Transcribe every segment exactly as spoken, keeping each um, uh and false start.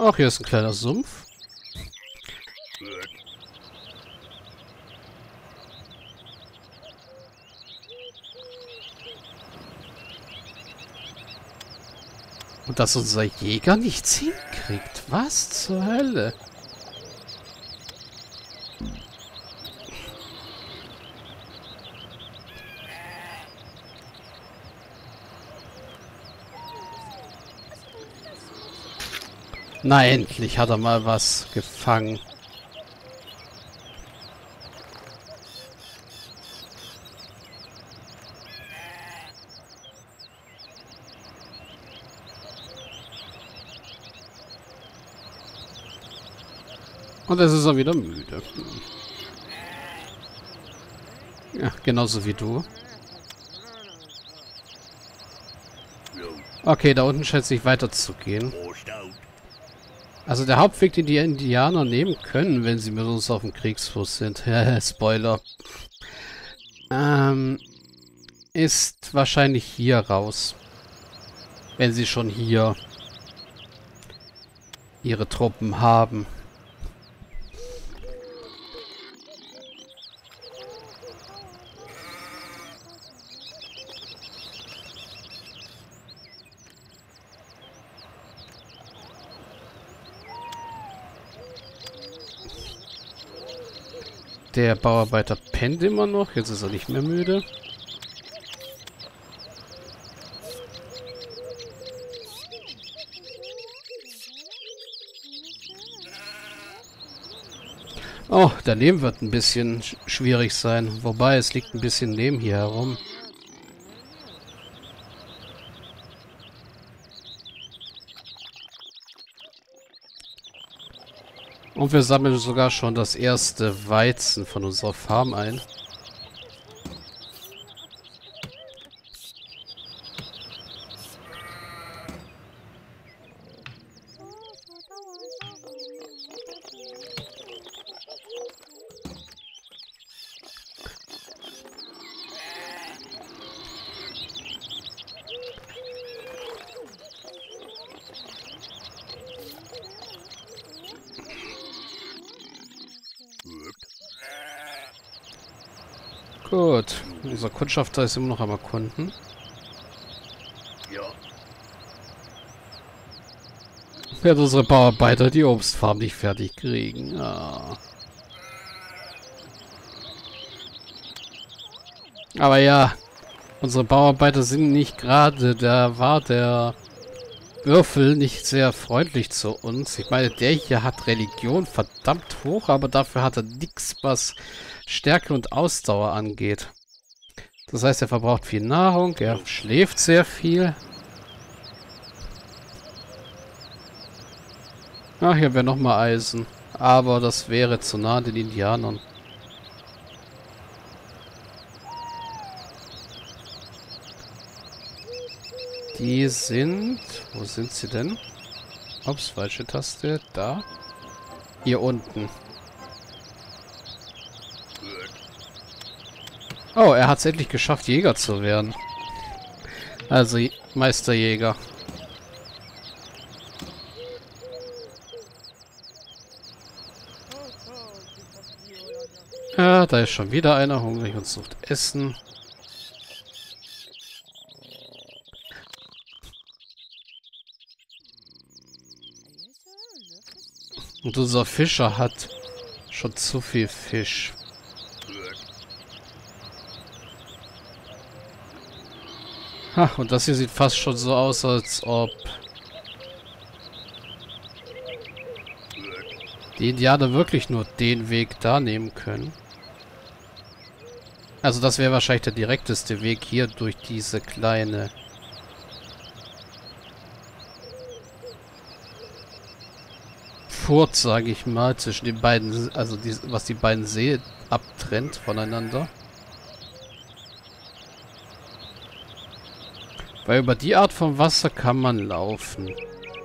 Ach, hier ist ein kleiner Sumpf. Und dass unser Jäger nichts hinkriegt. Was zur Hölle? Na, endlich hat er mal was gefangen. Und jetzt ist er wieder müde. Ja, genauso wie du. Okay, da unten scheint es nicht weiterzugehen. Also der Hauptweg, den die Indianer nehmen können, wenn sie mit uns auf dem Kriegsfuß sind, Spoiler, ähm, ist wahrscheinlich hier raus. Wenn sie schon hier ihre Truppen haben. Der Bauarbeiter pennt immer noch. Jetzt ist er nicht mehr müde. Oh, daneben wird ein bisschen sch schwierig sein. Wobei, es liegt ein bisschen neben hier herum. Und wir sammeln sogar schon das erste Weizen von unserer Farm ein. Gut. Unser Kundschafter ist immer noch am Erkunden. Wird unsere Bauarbeiter die Obstfarm nicht fertig kriegen. Ah. Aber ja, unsere Bauarbeiter sind nicht gerade, da war der Würfel nicht sehr freundlich zu uns. Ich meine, der hier hat Religion verdammt hoch, aber dafür hat er nichts, was Stärke und Ausdauer angeht. Das heißt, er verbraucht viel Nahrung, er schläft sehr viel. Ach, hier wäre nochmal Eisen. Aber das wäre zu nah an den Indianern. Die sind... Wo sind sie denn? Ups, falsche Taste. Da. Hier unten. Oh, er hat es endlich geschafft, Jäger zu werden. Also, Meisterjäger. Ja, da ist schon wieder einer hungrig und sucht Essen. Und unser Fischer hat schon zu viel Fisch. Ha, und das hier sieht fast schon so aus, als ob die Indianer wirklich nur den Weg da nehmen können. Also das wäre wahrscheinlich der direkteste Weg hier durch diese kleine Furt, sage ich mal, zwischen den beiden, also die, was die beiden See abtrennt voneinander. Weil über die Art von Wasser kann man laufen.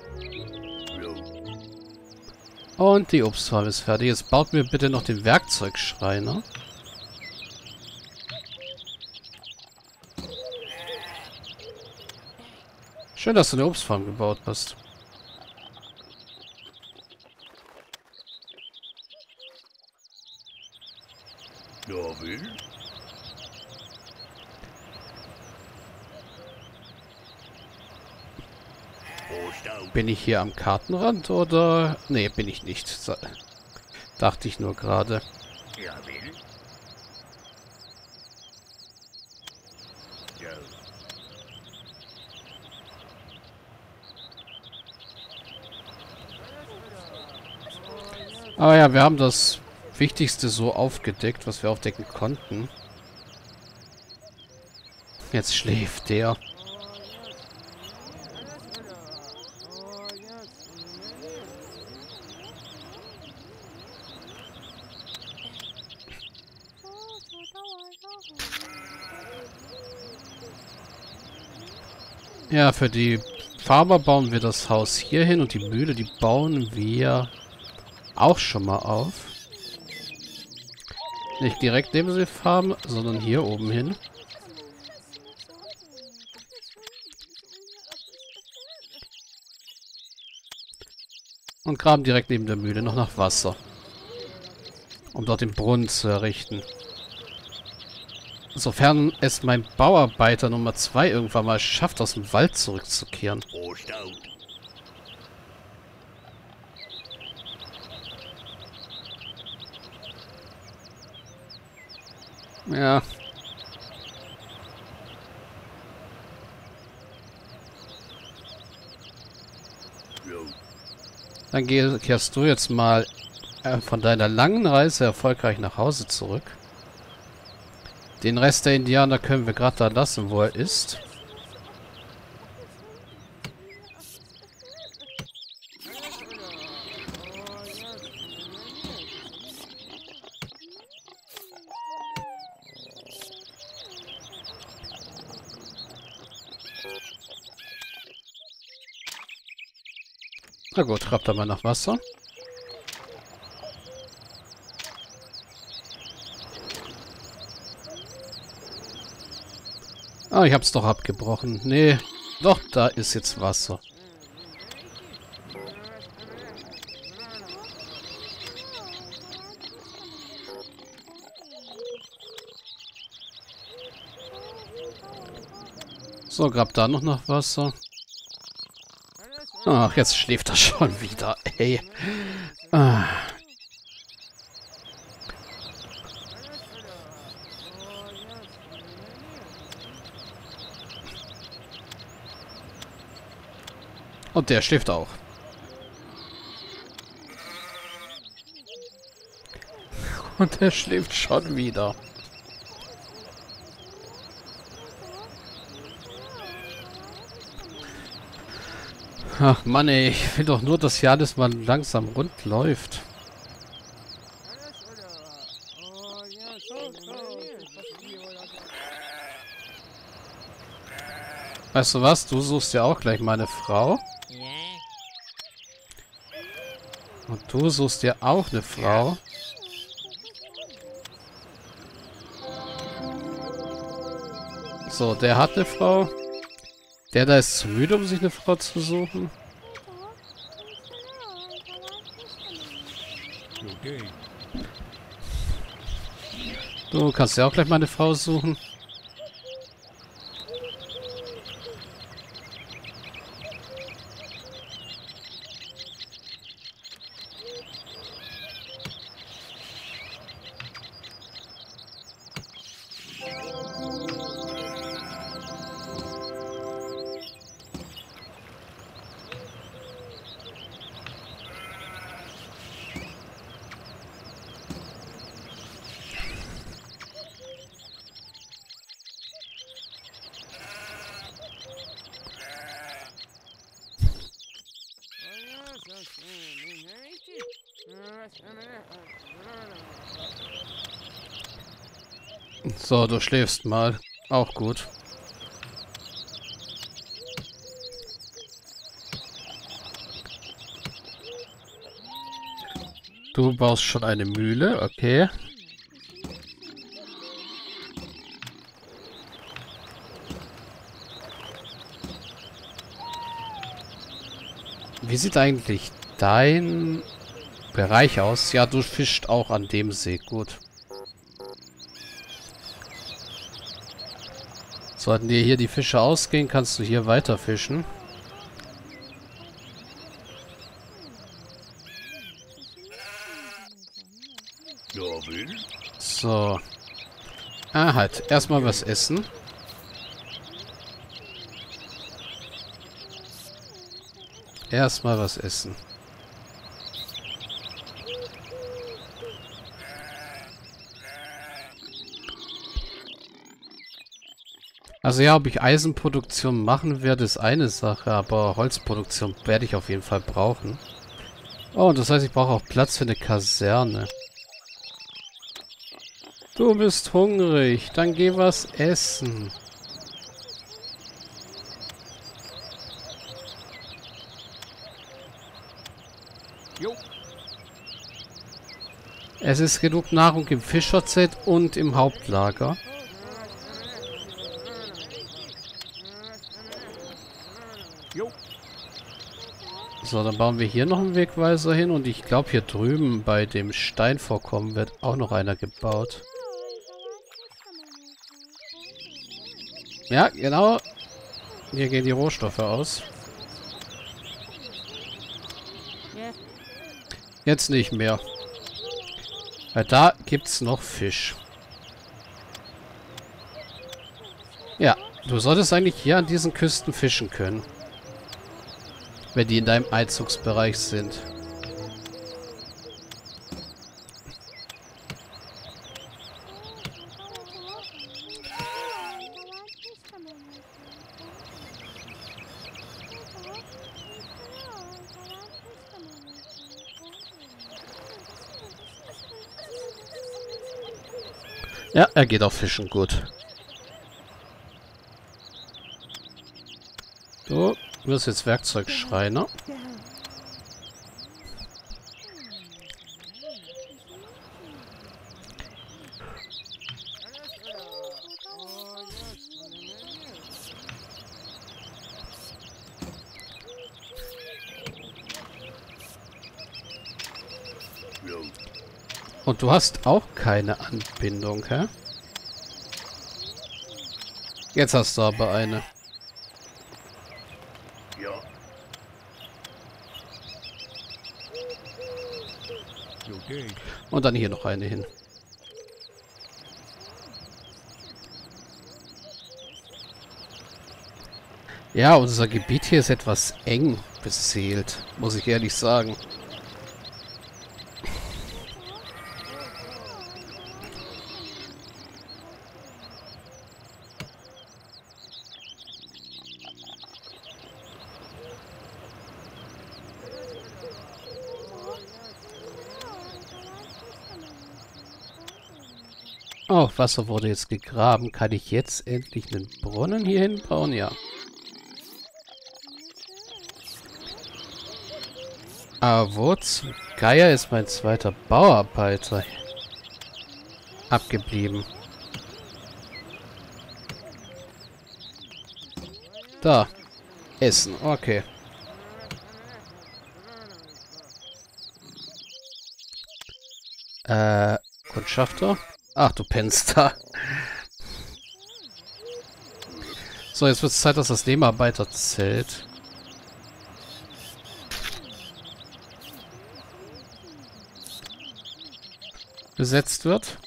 Und die Obstfarm ist fertig. Jetzt baut mir bitte noch den Werkzeugschreiner. Schön, dass du eine Obstfarm gebaut hast. Ja, will. Bin ich hier am Kartenrand oder... Nee, bin ich nicht. Sa- Dachte ich nur gerade. Ja, will. Ja. Aber ja, wir haben das Wichtigste so aufgedeckt, was wir aufdecken konnten. Jetzt schläft der. Ja, für die Farmer bauen wir das Haus hier hin und die Mühle, die bauen wir auch schon mal auf. Nicht direkt neben der Farm, sondern hier oben hin. Und graben direkt neben der Mühle noch nach Wasser. Um dort den Brunnen zu errichten. Sofern es mein Bauarbeiter Nummer zwei irgendwann mal schafft, aus dem Wald zurückzukehren. Prost out. Ja. Jo. Dann geh, kehrst du jetzt mal äh, von deiner langen Reise erfolgreich nach Hause zurück. Den Rest der Indianer können wir gerade da lassen, wo er ist. Na gut, trappt er mal nach Wasser. Ah, ich hab's doch abgebrochen. Nee, doch, da ist jetzt Wasser. So, grab da noch nach Wasser. Ach, jetzt schläft er schon wieder, ey. Ah. Und der schläft auch. Und der schläft schon wieder. Ach Mann, ey, ich will doch nur, dass hier alles mal langsam rund läuft. Weißt du was? Du suchst ja auch gleich meine Frau. Und du suchst ja auch eine Frau. So, der hat eine Frau. Der da ist zu müde, um sich eine Frau zu suchen. Okay. Du kannst ja auch gleich mal eine Frau suchen. So, du schläfst mal. Auch gut. Du baust schon eine Mühle, okay. Wie sieht eigentlich dein Bereich aus? Ja, du fischst auch an dem See, gut. Sollten dir hier die Fische ausgehen, kannst du hier weiter fischen. Ja, will. So. Ah, halt. Erstmal was essen. Erstmal was essen. Also ja, ob ich Eisenproduktion machen werde, ist eine Sache, aber Holzproduktion werde ich auf jeden Fall brauchen. Oh, und das heißt, ich brauche auch Platz für eine Kaserne. Du bist hungrig, dann geh was essen. Jo. Es ist genug Nahrung im Fischerzelt und im Hauptlager. Jo. So, dann bauen wir hier noch einen Wegweiser hin und ich glaube hier drüben bei dem Steinvorkommen wird auch noch einer gebaut. Ja, genau. Hier gehen die Rohstoffe aus. Jetzt nicht mehr. Weil da gibt's noch Fisch. Ja, du solltest eigentlich hier an diesen Küsten fischen können. Wenn die in deinem Einzugsbereich sind. Ja, er geht auf Fischen gut. Du wirst jetzt Werkzeugschreiner. Jo. Und du hast auch keine Anbindung, hä? Jetzt hast du aber eine. Ja. Okay. Und dann hier noch eine hin. Ja, unser Gebiet hier ist etwas eng beseelt, muss ich ehrlich sagen. Oh, Wasser wurde jetzt gegraben. Kann ich jetzt endlich einen Brunnen hier hinbauen? Ja. Aber wo zum Geier ist mein zweiter Bauarbeiter abgeblieben? Da. Essen. Okay. Äh, Kundschafter? Ach, du pennst da. So, jetzt wird es Zeit, dass das Lehmarbeiterzelt besetzt wird.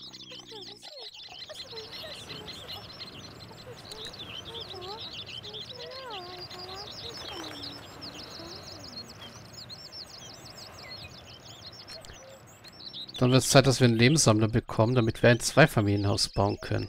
Dann wird es Zeit, dass wir einen Lebenssammler bekommen, damit wir ein Zweifamilienhaus bauen können.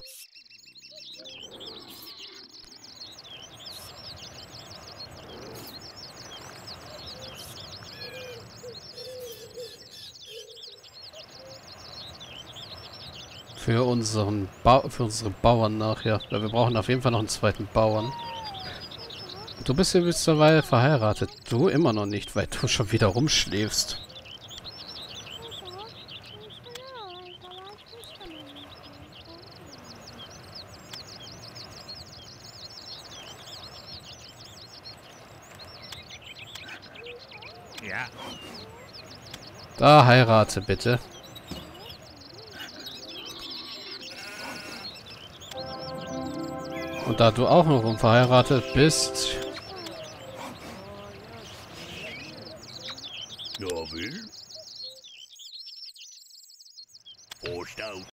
Für unseren ba für unsere Bauern nachher. Ja, wir brauchen auf jeden Fall noch einen zweiten Bauern. Du bist ja mittlerweile verheiratet. Du immer noch nicht, weil du schon wieder rumschläfst. Ja. Da heirate bitte. Und da du auch noch unverheiratet bist... Ja, will. Prost auf